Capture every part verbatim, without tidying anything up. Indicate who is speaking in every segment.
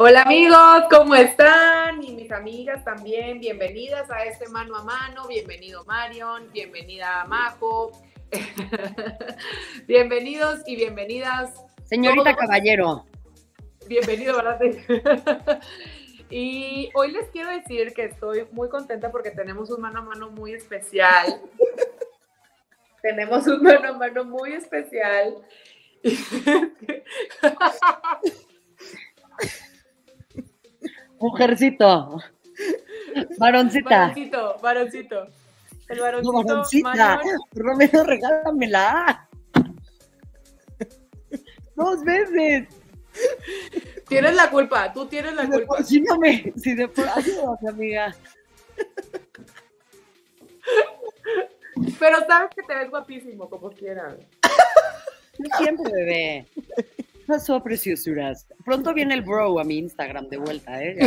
Speaker 1: Hola amigos, ¿cómo están? Y mis amigas también, bienvenidas a este mano a mano, bienvenido Marion, bienvenida Majo, bienvenidos y bienvenidas.
Speaker 2: Señorita todos. Caballero.
Speaker 1: Bienvenido, ¿verdad? Y hoy les quiero decir que estoy muy contenta porque tenemos un mano a mano muy especial. Tenemos un mano a mano muy especial.
Speaker 2: Mujercito. Varoncita.
Speaker 1: Varoncito, varoncito. El varoncito.
Speaker 2: No, varoncita. Por lo menos regálamela. Dos veces.
Speaker 1: Tienes la culpa, tú tienes la
Speaker 2: si
Speaker 1: culpa.
Speaker 2: Por, si no me, si de por ayúdame, amiga.
Speaker 1: Pero sabes que te ves guapísimo, como quieras.
Speaker 2: Yo siempre, bebé. Pasó, preciosuras. Pronto viene el bro a mi Instagram de vuelta, ¿eh?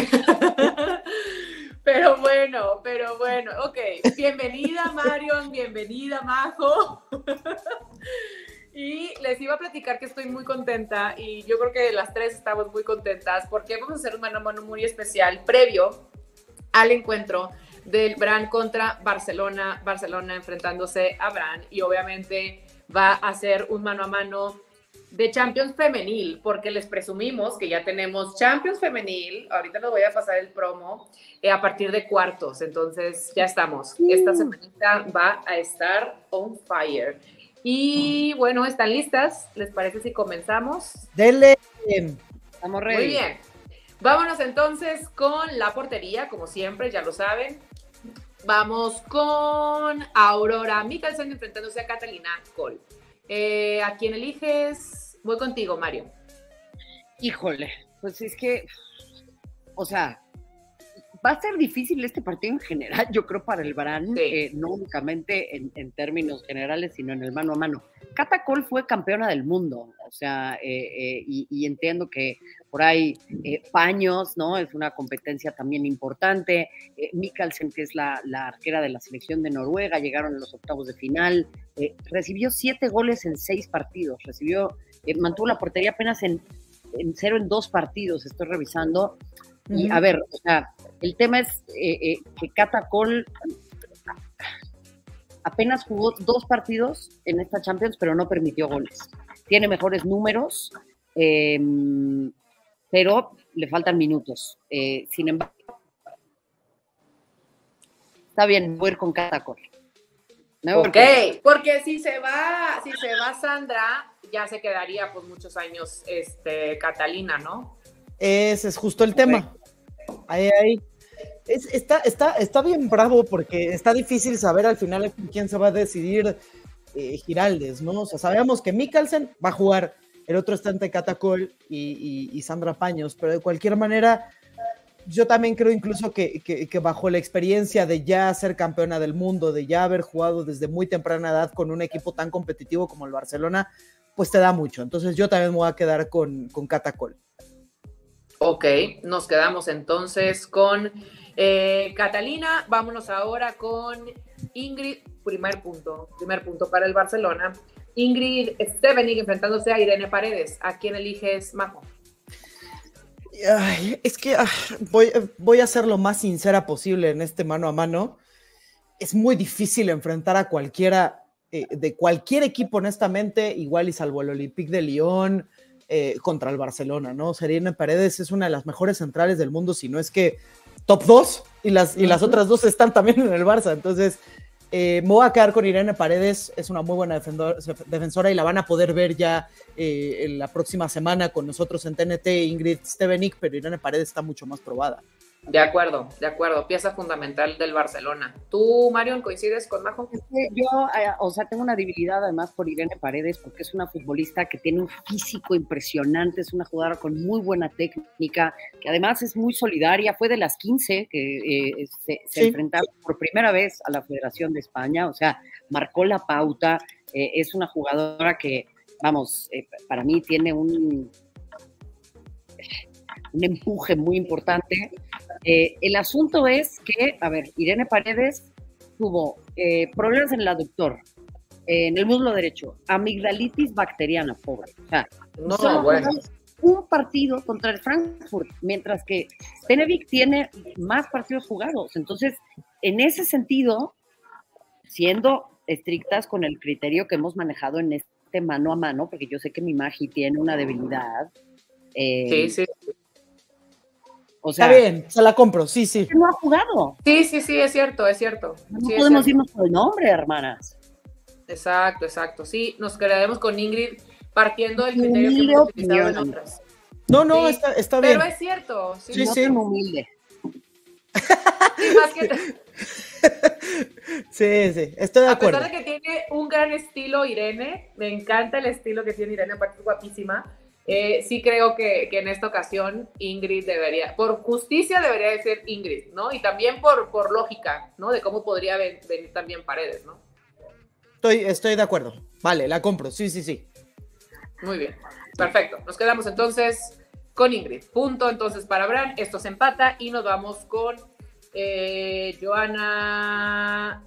Speaker 1: Pero bueno, pero bueno, ok. Bienvenida, Marion, bienvenida, Majo. Y les iba a platicar que estoy muy contenta y yo creo que las tres estamos muy contentas porque vamos a hacer un mano a mano muy especial previo al encuentro del Brann contra Barcelona, Barcelona enfrentándose a Brann y obviamente va a ser un mano a mano de Champions femenil, porque les presumimos que ya tenemos Champions femenil, ahorita les voy a pasar el promo, eh, a partir de cuartos, entonces ya estamos, esta semanita va a estar on fire. Y bueno, ¿están listas? ¿Les parece si comenzamos?
Speaker 2: ¡Dele! Estamos ready.
Speaker 1: Muy bien, vámonos entonces con la portería, como siempre, ya lo saben. Vamos con Aurora Mikkelsen enfrentándose a Catalina Kohl. Eh, ¿A quién eliges? Voy contigo, Mario.
Speaker 2: Híjole, pues es que, o sea, va a ser difícil este partido en general, yo creo, para el Brann, sí. eh, no únicamente en, en términos generales, sino en el mano a mano. Cata Kohl fue campeona del mundo, o sea, eh, eh, y, y entiendo que por ahí eh, paños, ¿no? Es una competencia también importante. Eh, Mikkelsen, que es la, la arquera de la selección de Noruega, llegaron a los octavos de final, eh, recibió siete goles en seis partidos, recibió, eh, mantuvo la portería apenas en, en cero en dos partidos, estoy revisando. Y a ver, o sea, el tema es eh, eh, que Cata Kohl apenas jugó dos partidos en esta Champions, pero no permitió goles. Tiene mejores números, eh, pero le faltan minutos. Eh, sin embargo, está bien, voy a ir con Cata Kohl.
Speaker 1: Ok, porque si se va, si se va Sandra, ya se quedaría pues muchos años este, Catalina, ¿no?
Speaker 3: Ese es justo el tema. Ahí, ahí. Es, está, está, está bien bravo porque está difícil saber al final quién se va a decidir eh, Giraldes, ¿no? O sea, sabemos que Mikkelsen va a jugar, el otro está entre Cata Kohl y, y, y Sandra Paños, pero de cualquier manera, yo también creo incluso que, que, que bajo la experiencia de ya ser campeona del mundo, de ya haber jugado desde muy temprana edad con un equipo tan competitivo como el Barcelona, pues te da mucho. Entonces yo también me voy a quedar con, con Cata Kohl.
Speaker 1: Ok, nos quedamos entonces con eh, Catalina. Vámonos ahora con Ingrid, primer punto, primer punto para el Barcelona. Ingrid Stevenig enfrentándose a Irene Paredes. ¿A quién eliges, Majo?
Speaker 3: Ay, es que ah, voy, voy a ser lo más sincera posible en este mano a mano. Es muy difícil enfrentar a cualquiera, eh, de cualquier equipo, honestamente, igual y salvo el Olympique de Lyon, Eh, contra el Barcelona, ¿no? O sea, Irene Paredes es una de las mejores centrales del mundo, si no es que top dos, y las, y las otras dos están también en el Barça, entonces eh, me voy a quedar con Irene Paredes, es una muy buena defendor, defensora y la van a poder ver ya eh, en la próxima semana con nosotros en T N T, Ingrid Stevenig, pero Irene Paredes está mucho más probada.
Speaker 1: De acuerdo, de acuerdo, pieza fundamental del Barcelona. ¿Tú, Marion, coincides con Majo?
Speaker 2: Yo, eh, o sea, tengo una debilidad además por Irene Paredes, porque es una futbolista que tiene un físico impresionante, es una jugadora con muy buena técnica, que además es muy solidaria, fue de las quince que eh, se, se sí. enfrentaron por primera vez a la Federación de España, o sea, marcó la pauta, eh, es una jugadora que, vamos, eh, para mí tiene un... un empuje muy importante. Eh, el asunto es que, a ver, Irene Paredes tuvo eh, problemas en el aductor, eh, en el muslo derecho, amigdalitis bacteriana, pobre. O sea,
Speaker 1: no, bueno.
Speaker 2: un partido contra el Frankfurt, mientras que Stenevik tiene más partidos jugados. Entonces, en ese sentido, siendo estrictas con el criterio que hemos manejado en este mano a mano, porque yo sé que mi Magi tiene una debilidad.
Speaker 1: Eh, sí, sí.
Speaker 2: O sea,
Speaker 3: está bien, se la compro, sí, sí.
Speaker 2: No ha jugado.
Speaker 1: Sí, sí, sí, es cierto, es cierto.
Speaker 2: No
Speaker 1: sí,
Speaker 2: podemos irnos por el nombre, hermanas.
Speaker 1: Exacto, exacto. Sí, nos quedaremos con Ingrid partiendo del criterio que hemos utilizado en otras.
Speaker 3: No, no,
Speaker 1: sí,
Speaker 3: está, está bien.
Speaker 1: Pero es cierto. Sí,
Speaker 3: sí,
Speaker 2: no
Speaker 3: sí.
Speaker 2: humilde.
Speaker 1: Sí, más que...
Speaker 3: sí, sí, estoy de acuerdo.
Speaker 1: A pesar de que tiene un gran estilo Irene, me encanta el estilo que tiene Irene, aparte es guapísima. Eh, sí creo que, que en esta ocasión Ingrid debería, por justicia debería de ser Ingrid, ¿no? Y también por, por lógica, ¿no? De cómo podría ven, venir también Paredes, ¿no?
Speaker 3: Estoy, estoy de acuerdo. Vale, la compro, sí, sí, sí.
Speaker 1: Muy bien, perfecto. Nos quedamos entonces con Ingrid. Punto entonces para Bran, esto se empata y nos vamos con eh, Johanna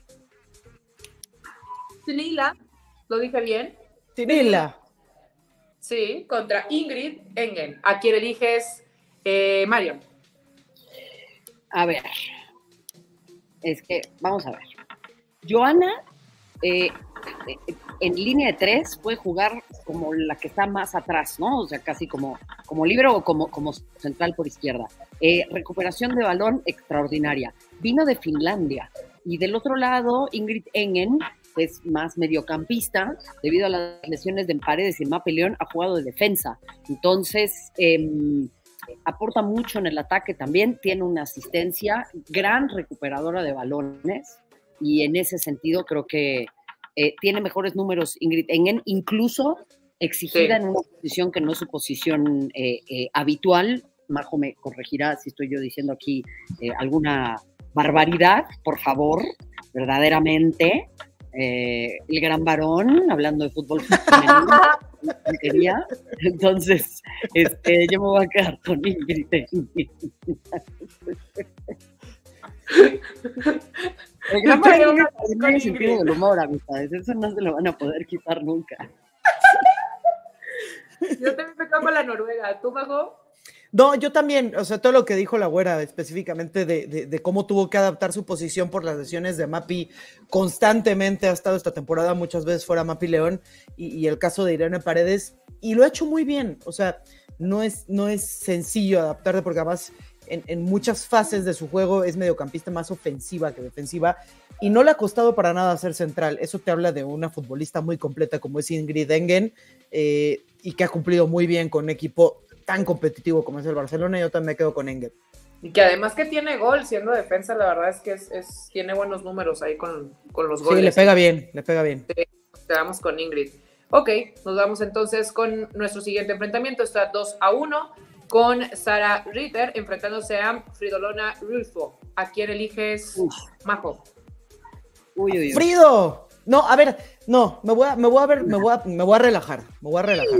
Speaker 1: Tinila, ¿lo dije bien?
Speaker 3: Tinila.
Speaker 1: Sí, contra Ingrid Engen. ¿A quién eliges, eh, Marion?
Speaker 2: A ver, es que, vamos a ver. Johanna, eh, en línea de tres, puede jugar como la que está más atrás, ¿no? O sea, casi como, como libero o como, como central por izquierda. Eh, recuperación de balón extraordinaria. Vino de Finlandia. Y del otro lado, Ingrid Engen, que es más mediocampista, debido a las lesiones de Paredes y Mapi León, ha jugado de defensa. Entonces, eh, aporta mucho en el ataque también, tiene una asistencia, gran recuperadora de balones, y en ese sentido creo que eh, tiene mejores números Ingrid Engen, incluso exigida sí. en una posición que no es su posición eh, eh, habitual. Majo me corregirá si estoy yo diciendo aquí eh, alguna barbaridad, por favor, verdaderamente. Eh, el gran varón, hablando de fútbol femenino, entonces este, yo me voy a quedar con Ingrid. El gran varón no tiene sentido del humor, amistades, eso no se lo van a poder quitar nunca.
Speaker 1: Yo también me quedo con la Noruega, ¿tú, Majo?
Speaker 3: No, yo también, o sea, todo lo que dijo la güera específicamente de, de, de cómo tuvo que adaptar su posición por las lesiones de Mapi constantemente, ha estado esta temporada muchas veces fuera Mapi León, y, y el caso de Irene Paredes, y lo ha hecho muy bien, o sea, no es, no es sencillo adaptarte porque además en, en muchas fases de su juego es mediocampista más ofensiva que defensiva, y no le ha costado para nada ser central. Eso te habla de una futbolista muy completa como es Ingrid Engen, eh, y que ha cumplido muy bien con un equipo tan competitivo como es el Barcelona. Yo también me quedo con Engen.
Speaker 1: Y que además que tiene gol siendo defensa, la verdad es que es, es, tiene buenos números ahí con, con los goles.
Speaker 3: Sí, le pega bien, le pega bien.
Speaker 1: Sí, nos quedamos con Ingrid. Ok, nos vamos entonces con nuestro siguiente enfrentamiento. Está dos a uno con Sara Ritter enfrentándose a Fridolina Rulfo. ¿A quién eliges, Uf. Majo?
Speaker 2: Uy, uy, uy.
Speaker 3: ¡Frido! No, a ver, no, me voy a, me voy a ver, me voy a, me voy a relajar, me voy a relajar.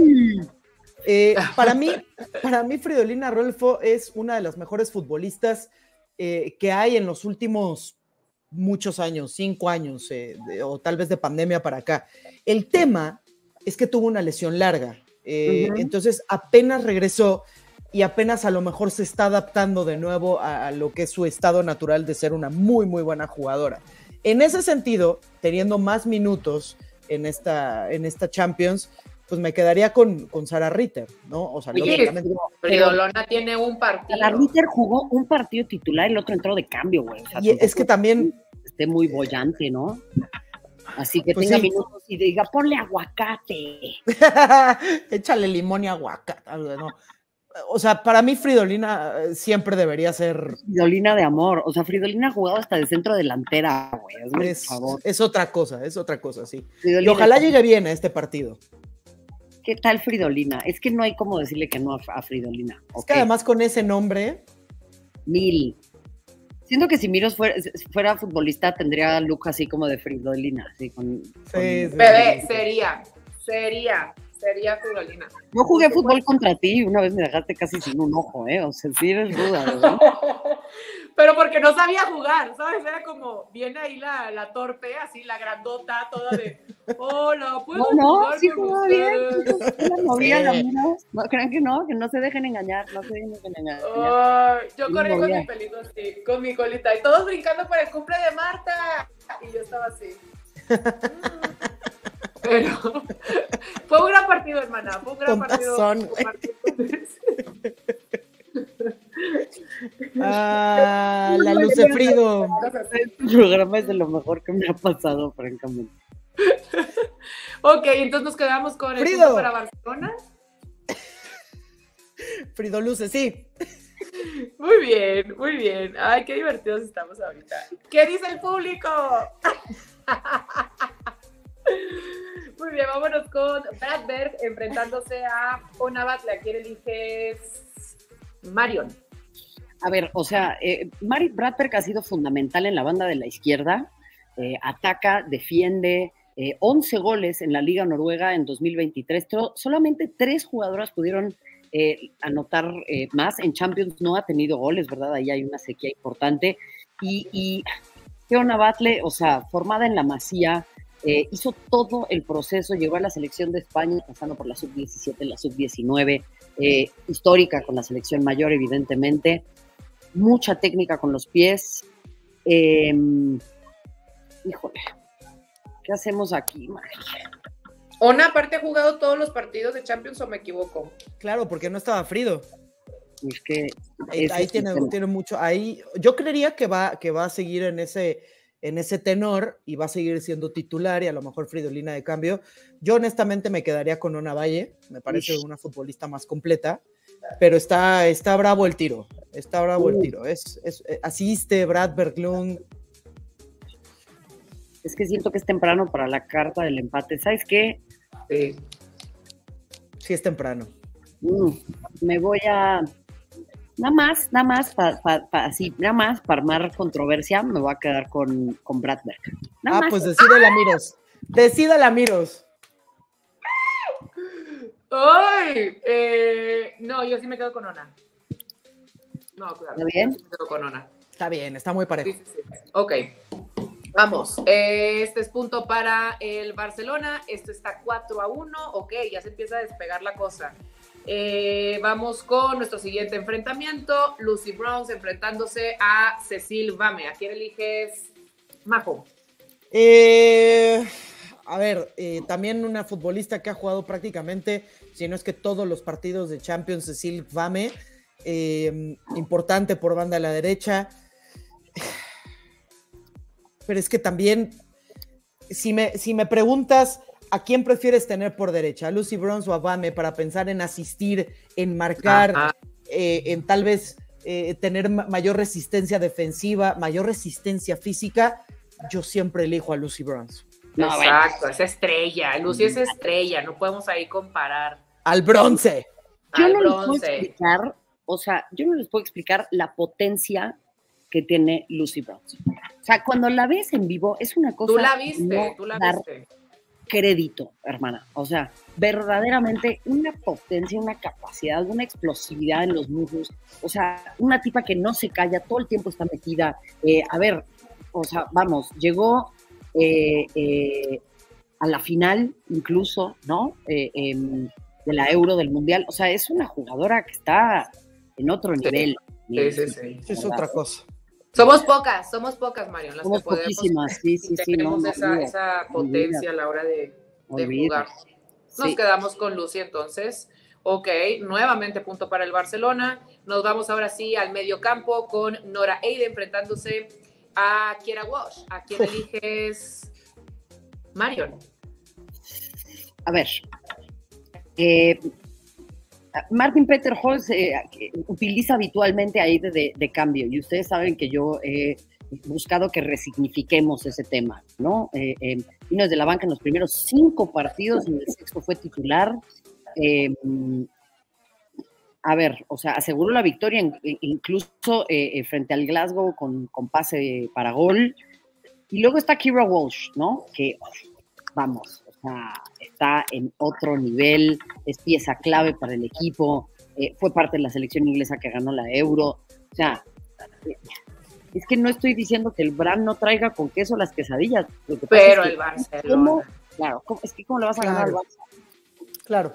Speaker 3: Eh, para mí, para mí Fridolina Rolfo es una de las mejores futbolistas eh, que hay en los últimos muchos años, cinco años, eh, de, o tal vez de pandemia para acá. El tema es que tuvo una lesión larga, eh, uh-huh. entonces apenas regresó y apenas a lo mejor se está adaptando de nuevo a, a lo que es su estado natural de ser una muy, muy buena jugadora. En ese sentido, teniendo más minutos en esta, en esta Champions, pues me quedaría con, con Sara Ritter, ¿no? O sea,
Speaker 1: Oye, Fridolina tiene un partido.
Speaker 2: Sara Ritter jugó un partido titular, el otro entró de cambio, güey. O sea,
Speaker 3: y es que también...
Speaker 2: Esté muy bollante, ¿no? Así que
Speaker 3: pues
Speaker 2: tenga
Speaker 3: sí.
Speaker 2: minutos y diga, ponle aguacate.
Speaker 3: Échale limón y aguacate. No. O sea, para mí Fridolina siempre debería ser...
Speaker 2: Fridolina de amor. O sea, Fridolina ha jugado hasta de centro delantera, güey.
Speaker 3: Es, es otra cosa, es otra cosa, sí.
Speaker 2: Fridolina
Speaker 3: y ojalá
Speaker 2: está...
Speaker 3: llegue bien a este partido.
Speaker 2: ¿Qué tal Fridolina? Es que no hay como decirle que no a Fridolina.
Speaker 3: Es okay. Que además con ese nombre...
Speaker 2: Mil. Siento que si Miros fuera, fuera futbolista tendría look así como de Fridolina. Así con,
Speaker 1: sí,
Speaker 2: con...
Speaker 1: Sí, bebé, sería, sería. sería Fridolina.
Speaker 2: Yo jugué fútbol contra ti y una vez me dejaste casi sin un ojo, ¿eh? O sea, sí eres ruda, ¿verdad?
Speaker 1: Pero porque no sabía jugar, ¿sabes? Era como, viene ahí la, la torpe, así, la grandota, toda de, hola, ¿puedo
Speaker 2: no, no,
Speaker 1: jugar
Speaker 2: sí
Speaker 1: con
Speaker 2: jugaba
Speaker 1: ustedes?
Speaker 2: bien. Sí, la movía,
Speaker 3: Sí.
Speaker 2: la mira. No, crean que no, que no se dejen engañar, no se dejen engañar.
Speaker 1: Oh, yo
Speaker 2: Sí,
Speaker 1: corría con
Speaker 2: movía.
Speaker 1: mi pelito así, con mi colita, y todos brincando para el cumple de Marta. Y yo estaba así. Pero fue un gran partido, hermana. Fue un gran
Speaker 3: Tontas
Speaker 1: partido.
Speaker 3: son. Ah, la Lucefrido.
Speaker 2: Este programa es de lo mejor que me ha pasado, francamente.
Speaker 1: Ok, entonces nos quedamos con el
Speaker 3: Frido.
Speaker 1: punto para Barcelona.
Speaker 3: Frido Luce, sí.
Speaker 1: Muy bien, muy bien. Ay, qué divertidos estamos ahorita. ¿Qué dice el público? Muy bien, vámonos con Brad Berg enfrentándose a Ona Batlle. ¿A quién eliges? Marion.
Speaker 2: A ver, o sea, eh, Mari Bradberg ha sido fundamental en la banda de la izquierda. Eh, ataca, defiende, eh, once goles en la Liga Noruega en dos mil veintitrés. Pero solamente tres jugadoras pudieron eh, anotar eh, más. En Champions no ha tenido goles, ¿verdad? Ahí hay una sequía importante. Y, y Ona Batlle, o sea, formada en la Masía, eh, hizo todo el proceso, llegó a la selección de España, pasando por la sub diecisiete, la sub diecinueve, eh, histórica con la selección mayor, evidentemente. Mucha técnica con los pies. Eh, híjole, ¿qué hacemos aquí, María?
Speaker 1: Ona, aparte, ha jugado todos los partidos de Champions, ¿o me equivoco?
Speaker 3: Claro, porque no estaba Frido.
Speaker 2: Es que
Speaker 3: Ahí, ahí tiene, tiene mucho. Ahí, yo creería que va, que va a seguir en ese, en ese tenor y va a seguir siendo titular y a lo mejor Fridolina de cambio. Yo honestamente me quedaría con Ona Batlle. Me parece una futbolista más completa. Pero está, está bravo el tiro, está bravo el tiro, es, es, asiste Brad Berglund.
Speaker 2: Es que siento que es temprano para la carta del empate, ¿sabes qué?
Speaker 1: Sí.
Speaker 3: Sí es temprano.
Speaker 2: Mm, me voy a, nada más, nada más, pa, pa, pa, así, nada más, para armar controversia, me voy a quedar con, con Brad Berg. Nada
Speaker 3: ah,
Speaker 2: más.
Speaker 3: pues decide la Miros, decida la Miros.
Speaker 1: ¡Ay! Eh, no, yo sí me quedo con Ona. No, claro.
Speaker 2: ¿Está bien?
Speaker 1: Yo sí me quedo con Ona.
Speaker 3: Está bien, está muy parejo.
Speaker 1: Sí, sí, sí. Ok. Vamos. Eh, este es punto para el Barcelona. Esto está cuatro a uno. Ok, ya se empieza a despegar la cosa. Eh, vamos con nuestro siguiente enfrentamiento. Lucy Bronze enfrentándose a Cecile Vame. ¿A quién eliges, Majo?
Speaker 3: Eh... A ver, eh, también una futbolista que ha jugado prácticamente, si no es que todos los partidos de Champions, Cecile Vame, eh, importante por banda a la derecha. Pero es que también, si me, si me preguntas a quién prefieres tener por derecha, a Lucy Bronze o a Vame, para pensar en asistir, en marcar, eh, en tal vez eh, tener mayor resistencia defensiva, mayor resistencia física, yo siempre elijo a Lucy Bronze.
Speaker 1: No, exacto, bueno. Es estrella. Lucy es estrella, no podemos ahí comparar.
Speaker 3: Al bronce.
Speaker 2: Yo
Speaker 1: Al
Speaker 2: no
Speaker 1: bronce.
Speaker 2: les puedo explicar, o sea, yo no les puedo explicar la potencia que tiene Lucy Bronze. O sea, cuando la ves en vivo, es una cosa.
Speaker 1: Tú la viste,
Speaker 2: no
Speaker 1: tú la
Speaker 2: dar
Speaker 1: viste.
Speaker 2: Crédito, hermana. O sea, verdaderamente una potencia, una capacidad, una explosividad en los muslos. O sea, una tipa que no se calla, todo el tiempo está metida. Eh, a ver, o sea, vamos, llegó. Eh, eh, a la final incluso, ¿no? Eh, eh, de la Euro, del Mundial. O sea, es una jugadora que está en otro
Speaker 1: sí.
Speaker 2: nivel.
Speaker 1: Sí, sí, sí.
Speaker 3: Es otra cosa.
Speaker 1: Somos pocas, somos pocas, Marion, las
Speaker 2: somos
Speaker 1: que podemos,
Speaker 2: poquísimas, sí, sí, sí.
Speaker 1: tenemos
Speaker 2: no,
Speaker 1: esa,
Speaker 2: no,
Speaker 1: esa potencia a la hora de, de jugar. Nos
Speaker 2: sí.
Speaker 1: quedamos con Lucy entonces. Ok, nuevamente punto para el Barcelona. Nos vamos ahora sí al medio campo con Nora Eide enfrentándose a Kiera Walsh. ¿A quién Uf. eliges, Marion?
Speaker 2: A ver, eh, Martin Peterholz eh, utiliza habitualmente a Eide de, de cambio, y ustedes saben que yo he buscado que resignifiquemos ese tema, ¿no? Eh, eh, vino desde la banca en los primeros cinco partidos, en el sexto fue titular. Eh, a ver, o sea, aseguró la victoria en, incluso eh, frente al Glasgow con, con pase para gol. Y luego está Kiera Walsh, ¿no? Que, vamos, o sea, está en otro nivel, es pieza clave para el equipo, eh, fue parte de la selección inglesa que ganó la Euro, o sea, eh, es que no estoy diciendo que el Brann no traiga con queso las quesadillas. Lo que
Speaker 1: pero
Speaker 2: es que,
Speaker 1: el Barcelona.
Speaker 2: ¿cómo? Claro, ¿cómo? Es que ¿cómo le vas a
Speaker 3: claro.
Speaker 2: ganar al Barça?
Speaker 3: Claro.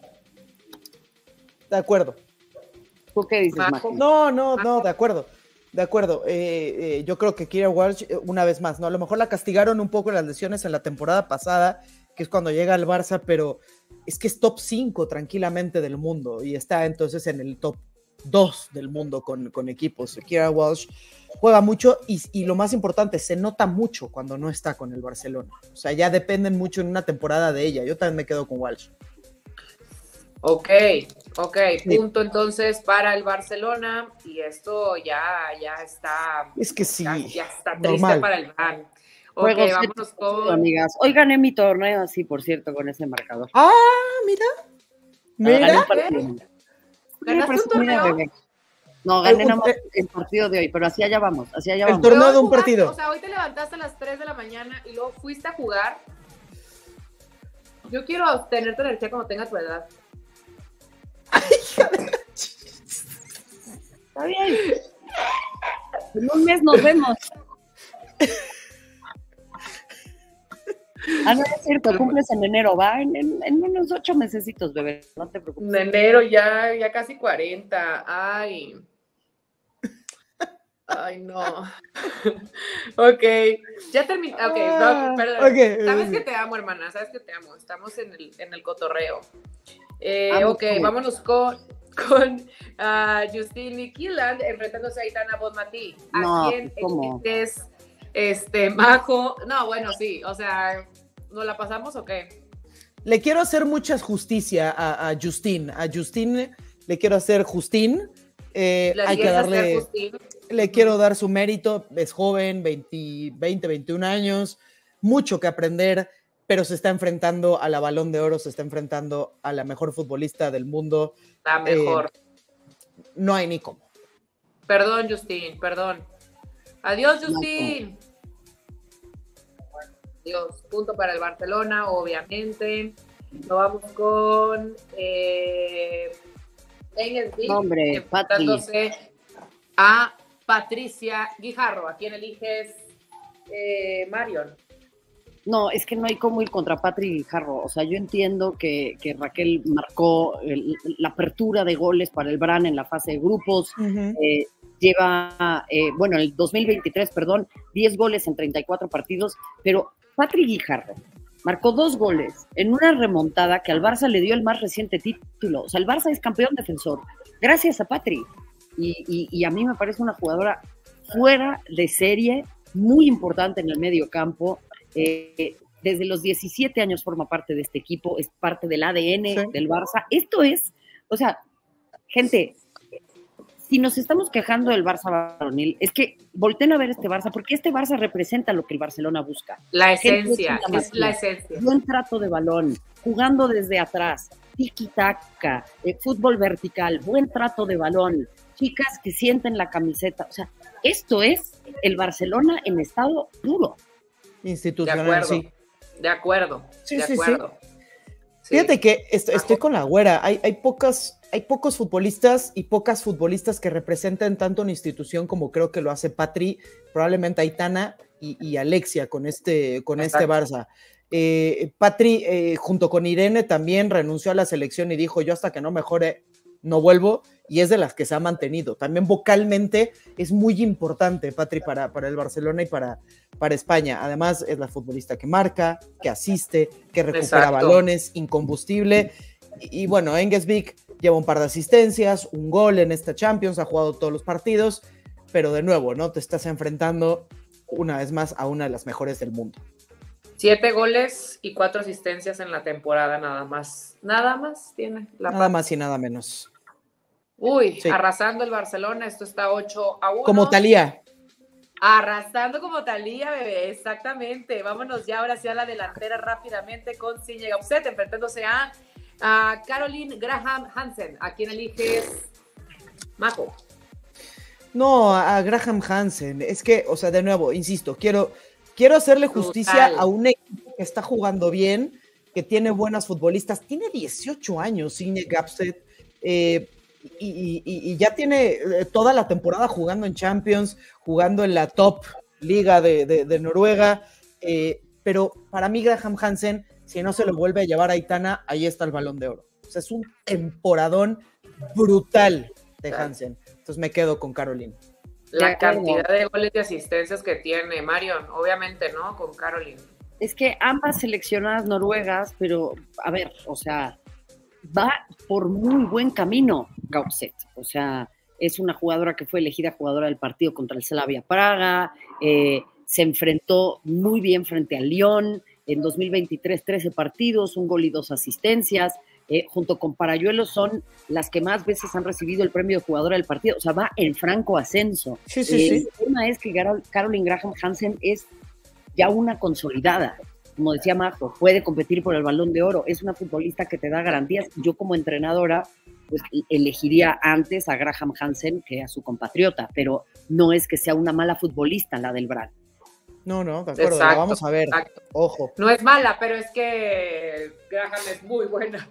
Speaker 3: De acuerdo.
Speaker 2: ¿Tú qué dices,
Speaker 1: Majo?
Speaker 2: Majo?
Speaker 3: No, no, no, de acuerdo. De acuerdo. Eh, eh, yo creo que Kira Walsh, eh, una vez más, ¿no? A lo mejor la castigaron un poco en las lesiones en la temporada pasada, que es cuando llega al Barça, pero es que es top cinco tranquilamente del mundo y está entonces en el top dos del mundo con, con equipos. Kira Walsh juega mucho y, y lo más importante, se nota mucho cuando no está con el Barcelona. O sea, ya dependen mucho en una temporada de ella. Yo también me quedo con Walsh.
Speaker 1: Ok, ok, punto entonces para el Barcelona y esto ya, ya está.
Speaker 3: Es que sí,
Speaker 1: Ya, ya está triste
Speaker 3: normal.
Speaker 1: para el Brann. Ok,
Speaker 2: Juegos
Speaker 1: vámonos
Speaker 2: hechos,
Speaker 1: con.
Speaker 2: amigas. Hoy gané mi torneo así, por cierto, con ese marcador.
Speaker 3: Ah, mira.
Speaker 2: Gané
Speaker 3: Mira.
Speaker 2: un partido.
Speaker 1: ¿Ganaste un
Speaker 2: Presumida,
Speaker 1: torneo?
Speaker 2: bebé. No, gané
Speaker 3: El-
Speaker 2: nada más
Speaker 3: el-
Speaker 2: el partido de hoy, pero así allá vamos, así allá
Speaker 3: El
Speaker 2: vamos.
Speaker 3: torneo
Speaker 1: Pero hoy
Speaker 3: de un
Speaker 1: jugaste,
Speaker 3: partido.
Speaker 1: O sea, hoy te levantaste a las tres de la mañana y luego fuiste a jugar. Yo quiero tener tu energía cuando tenga tu edad.
Speaker 2: Está bien. En un mes nos vemos. Ah, no es cierto, cumples en enero, va en, en, en unos ocho mesecitos, bebé, no te preocupes.
Speaker 1: En enero ya, ya casi cuarenta. Ay. Ay, no. Ok, ya terminé. Ok, no, perdón.
Speaker 3: Okay.
Speaker 1: Sabes que te amo, hermana, sabes que te amo. Estamos en el, en el cotorreo. Eh,
Speaker 2: Amo
Speaker 1: ok,
Speaker 2: todo.
Speaker 1: vámonos con, con uh, Justine Kielland enfrentándose a Aitana Bonmatí. ¿A
Speaker 2: No,
Speaker 1: quién
Speaker 2: ¿cómo?
Speaker 1: es este Majo? No, bueno, sí, o sea, ¿nos la pasamos o qué?
Speaker 3: Le quiero hacer mucha justicia a, a Justine. A Justine le quiero hacer Justín. Eh,
Speaker 1: ¿Le
Speaker 3: hay que
Speaker 1: quieres
Speaker 3: darle,
Speaker 1: hacer Justine?
Speaker 3: le quiero dar su mérito. Es joven, veinte, veinte, veintiún años, mucho que aprender, pero se está enfrentando a la Balón de Oro, se está enfrentando a la mejor futbolista del mundo.
Speaker 1: La mejor.
Speaker 3: Eh, no hay ni cómo.
Speaker 1: Perdón, Justine, perdón. Adiós, Justine. Adiós. Punto para el Barcelona, obviamente. Nos vamos con eh, Engelsby,
Speaker 2: Hombre,
Speaker 1: enfrentándose a Patricia Guijarro. ¿A quién eliges, eh, Marion?
Speaker 2: No, es que no hay cómo ir contra Patri Jarro. O sea, yo entiendo que, que Raquel marcó el, la apertura de goles para el Brann en la fase de grupos.
Speaker 3: Uh-huh.
Speaker 2: Eh, lleva, eh, bueno, el dos mil veintitrés, perdón, diez goles en treinta y cuatro partidos, pero Patri Guijarro marcó dos goles en una remontada que al Barça le dio el más reciente título. O sea, el Barça es campeón defensor gracias a Patri. Y, y, y a mí me parece una jugadora fuera de serie, muy importante en el medio campo. Eh, desde los diecisiete años forma parte de este equipo, es parte del A D N sí. del Barça. Esto es, o sea, gente, si nos estamos quejando del Barça varonil, es que volteen a ver este Barça, porque este Barça representa lo que el Barcelona busca.
Speaker 1: La esencia, es la esencia.
Speaker 2: Buen trato de balón, jugando desde atrás, tiki-taka, eh, fútbol vertical, buen trato de balón, chicas que sienten la camiseta. O sea, esto es el Barcelona en estado puro.
Speaker 3: Institucional,
Speaker 1: de acuerdo,
Speaker 3: sí.
Speaker 1: De acuerdo, sí, de
Speaker 3: sí,
Speaker 1: acuerdo.
Speaker 3: Sí. Sí. Fíjate que est estoy con la güera. Hay, hay, pocas, hay pocos futbolistas y pocas futbolistas que representen tanto una institución como creo que lo hace Patri, probablemente Aitana y, y Alexia con este, con este Barça. Eh, Patri, eh, junto con Irene, también renunció a la selección y dijo: yo hasta que no mejore no vuelvo, y es de las que se ha mantenido. También vocalmente es muy importante Patri para, para el Barcelona y para, para España. Además es la futbolista que marca, que asiste, que recupera Exacto. balones, incombustible. Y, y bueno, Engelsby lleva un par de asistencias, un gol en esta Champions, ha jugado todos los partidos, pero de nuevo, ¿no? Te estás enfrentando una vez más a una de las mejores del mundo.
Speaker 1: Siete goles y cuatro asistencias en la temporada, nada más. Nada más tiene. La
Speaker 3: nada más y nada menos.
Speaker 1: Uy, sí. Arrasando el Barcelona, esto está ocho a uno.
Speaker 3: Como Thalía.
Speaker 1: Arrasando como Thalía, bebé, exactamente. Vámonos ya ahora sí a la delantera rápidamente con Sinje Opset, enfrentándose a, a Caroline Graham Hansen. ¿A quién eliges, Majo?
Speaker 3: No, a Graham Hansen. Es que, o sea, de nuevo, insisto, quiero... Quiero hacerle justicia Total. a un equipo que está jugando bien, que tiene buenas futbolistas. Tiene dieciocho años, Signe Gapset, eh, y, y, y ya tiene toda la temporada jugando en Champions, jugando en la top liga de, de, de Noruega, eh, pero para mí Graham Hansen, si no se lo vuelve a llevar a Aitana, ahí está el Balón de Oro. O sea, es un temporadón brutal de Hansen. Entonces me quedo con Caroline.
Speaker 1: La cantidad de goles y asistencias que tiene Marion, obviamente, ¿no? Con Caroline.
Speaker 2: Es que ambas seleccionadas noruegas, pero, a ver, o sea, va por muy buen camino Gaupset. O sea, es una jugadora que fue elegida jugadora del partido contra el Slavia Praga, eh, se enfrentó muy bien frente al Lyon, en dos mil veintitrés, trece partidos, un gol y dos asistencias, eh, junto con Parayuelo son las que más veces han recibido el premio de jugadora del partido, o sea, va en franco ascenso.
Speaker 3: Sí, sí,
Speaker 2: eh,
Speaker 3: sí.
Speaker 2: El tema es que Caroline Graham Hansen es ya una consolidada, como decía Majo, puede competir por el Balón de Oro, es una futbolista que te da garantías. Yo como entrenadora, pues elegiría antes a Graham Hansen que a su compatriota, pero no es que sea una mala futbolista la del Brann.
Speaker 3: No, no, de acuerdo,
Speaker 1: exacto,
Speaker 3: la vamos a ver,
Speaker 1: exacto.
Speaker 3: Ojo.
Speaker 1: No es mala, pero es que Graham es muy buena.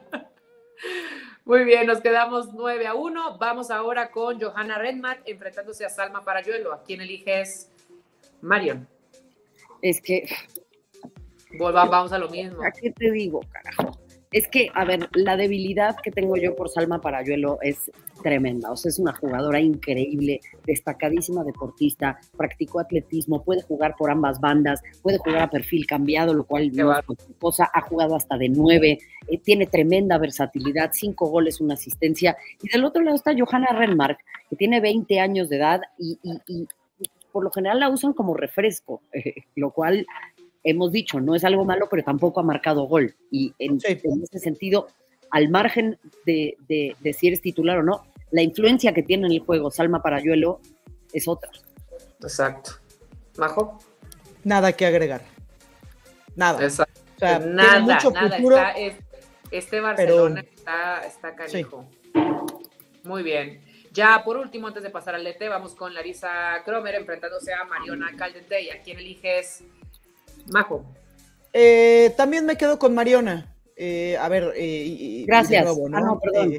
Speaker 1: Muy bien, nos quedamos nueve a uno. Vamos ahora con Johanna Redmark enfrentándose a Salma Parayuelo. ¿A quién eliges, Marion?
Speaker 2: Es que...
Speaker 1: Volvamos, vamos a lo mismo.
Speaker 2: ¿A qué te digo, carajo? Es que, a ver, la debilidad que tengo yo por Salma Parayuelo es tremenda. O sea, es una jugadora increíble, destacadísima deportista, practicó atletismo, puede jugar por ambas bandas, puede jugar a perfil cambiado, lo cual no es cualquier cosa, ha jugado hasta de nueve, eh, tiene tremenda versatilidad, cinco goles, una asistencia. Y del otro lado está Johanna Redmark, que tiene veinte años de edad y, y, y por lo general la usan como refresco, eh, lo cual... hemos dicho, no es algo malo, pero tampoco ha marcado gol. Y en, sí. en ese sentido, al margen de, de, de si eres titular o no, la influencia que tiene en el juego Salma Parayuelo es otra.
Speaker 1: Exacto. ¿Majo?
Speaker 3: Nada que agregar. Nada.
Speaker 1: Exacto.
Speaker 3: O sea,
Speaker 1: nada,
Speaker 3: mucho
Speaker 1: nada.
Speaker 3: Futuro,
Speaker 1: está, es, este Barcelona
Speaker 3: pero...
Speaker 1: está, está canijo.
Speaker 3: Sí.
Speaker 1: Muy bien. Ya por último, antes de pasar al D T, vamos con Larissa Kromer enfrentándose a Mariona Caldentey. ¿A quién eliges, Majo?
Speaker 3: Eh, también me quedo con Mariona. Eh, a ver, eh, y,
Speaker 2: gracias.
Speaker 3: Y nuevo, ¿no?
Speaker 2: Ah, no, perdón.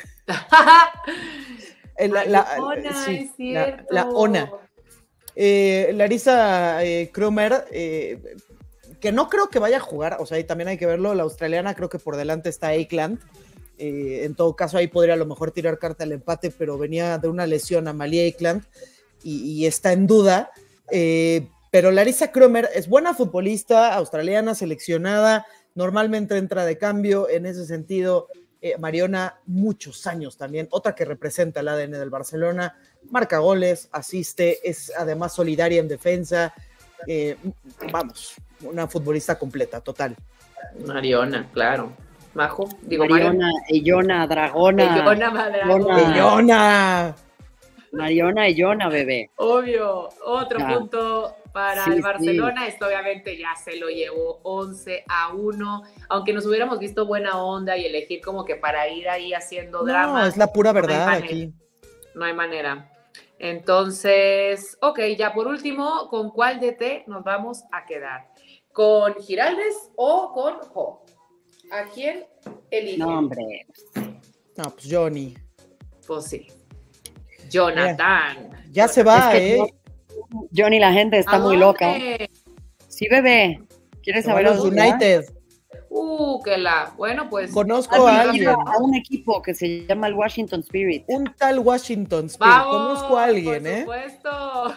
Speaker 3: Eh, la, la,
Speaker 1: Ona,
Speaker 3: sí,
Speaker 1: es cierto.
Speaker 3: La, la ONA. Eh, Larissa eh, Kromer, eh, que no creo que vaya a jugar, o sea, y también hay que verlo. La australiana, creo que por delante está Eikeland. Eh, en todo caso, ahí podría a lo mejor tirar carta al empate, pero venía de una lesión a Malia Eikeland y, y está en duda. Eh, Pero Larissa Kromer es buena futbolista, australiana, seleccionada, normalmente entra de cambio, en ese sentido, eh, Mariona, muchos años también, otra que representa el A D N del Barcelona, marca goles, asiste, es además solidaria en defensa, eh, vamos, una futbolista completa, total.
Speaker 1: Mariona, claro. Majo, digo
Speaker 2: Mariona, Ellona, Dragona.
Speaker 1: Ellona, Madragona.
Speaker 3: Ellona.
Speaker 2: Mariona, Ellona, bebé.
Speaker 1: Obvio, otro ya. punto para sí, el Barcelona, sí. Esto obviamente ya se lo llevó once a uno, aunque nos hubiéramos visto buena onda y elegir como que para ir ahí haciendo
Speaker 3: no,
Speaker 1: drama.
Speaker 3: No, es la pura verdad
Speaker 1: no
Speaker 3: aquí.
Speaker 1: No hay manera. Entonces, ok, ya por último, ¿con cuál D T nos vamos a quedar? ¿Con Giraldes o con Jo? ¿A quién eligen?
Speaker 2: No, hombre.
Speaker 3: No, pues Johnny.
Speaker 1: Pues sí. Jonathan.
Speaker 3: Ya, ya se va, es que ¿eh?
Speaker 2: Johnny, la gente está muy loca. Sí, bebé. ¿Quieres saber
Speaker 3: los United?
Speaker 1: Uh, que la. Bueno, pues.
Speaker 3: Conozco a alguien.
Speaker 2: A un equipo que se llama el Washington Spirit.
Speaker 3: Un tal Washington Spirit.
Speaker 1: Vamos,
Speaker 3: Conozco a alguien,
Speaker 1: por
Speaker 3: ¿eh?
Speaker 1: Por supuesto.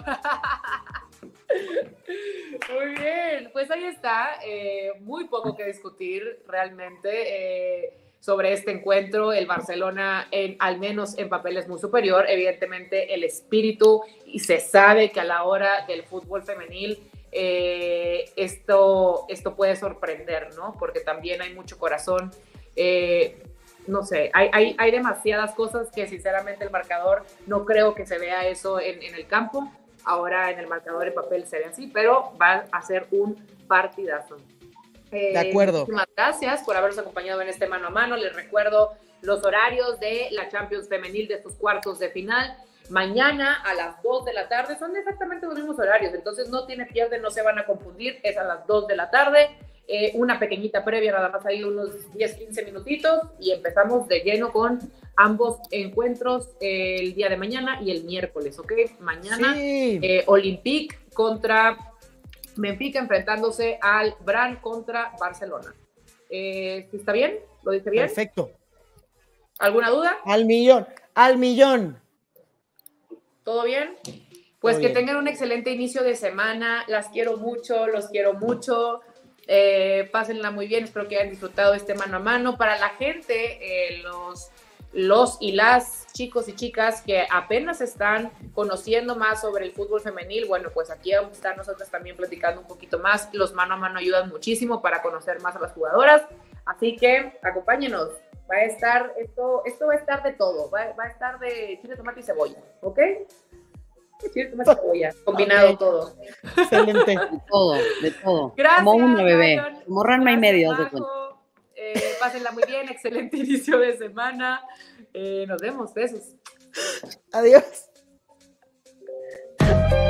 Speaker 1: Muy bien. Pues ahí está. Eh, muy poco que discutir realmente. Eh, sobre este encuentro, el Barcelona, en, al menos en papel, es muy superior, evidentemente el espíritu, y se sabe que a la hora del fútbol femenil eh, esto, esto puede sorprender, ¿no? Porque también hay mucho corazón, eh, no sé, hay, hay, hay demasiadas cosas que sinceramente el marcador, no creo que se vea eso en, en el campo, ahora en el marcador en papel se ve así, pero va a ser un partidazo.
Speaker 3: Eh, de acuerdo.
Speaker 1: Muchísimas gracias por habernos acompañado en este mano a mano. Les recuerdo los horarios de la Champions Femenil de estos cuartos de final. Mañana a las dos de la tarde, son exactamente los mismos horarios, entonces no tiene pierde, no se van a confundir, es a las dos de la tarde. eh, una pequeñita previa, nada más ahí unos diez, quince minutitos y empezamos de lleno con ambos encuentros eh, el día de mañana y el miércoles, ¿ok? Mañana
Speaker 3: Sí.
Speaker 1: eh, Olympique contra Benfica enfrentándose al Brann contra Barcelona. Eh, ¿Está bien? ¿Lo dije bien?
Speaker 3: Perfecto.
Speaker 1: ¿Alguna duda?
Speaker 3: Al millón, al millón.
Speaker 1: ¿Todo bien? Pues
Speaker 3: Todo
Speaker 1: que
Speaker 3: bien.
Speaker 1: tengan un excelente inicio de semana. Las quiero mucho, los quiero mucho. Eh, pásenla muy bien. Espero que hayan disfrutado este mano a mano. Para la gente, eh, los, los y las chicos y chicas que apenas están conociendo más sobre el fútbol femenil, bueno, pues aquí vamos a estar nosotros también platicando un poquito más. Los mano a mano ayudan muchísimo para conocer más a las jugadoras. Así que acompáñenos. Va a estar, esto, esto va a estar de todo. Va, va a estar de chile, tomate y cebolla. ¿Ok? Chile, tomate y cebolla. Combinado
Speaker 3: Okay.
Speaker 1: todo.
Speaker 3: Excelente.
Speaker 2: De todo, de todo.
Speaker 1: Gracias,
Speaker 2: Como una bebé.
Speaker 1: Marion.
Speaker 2: Como Ranma y medio, haz de
Speaker 1: Gracias,
Speaker 2: cuenta.
Speaker 1: Majo. Eh, pásenla muy bien. Excelente inicio de semana. Eh, nos vemos. Besos.
Speaker 3: Adiós.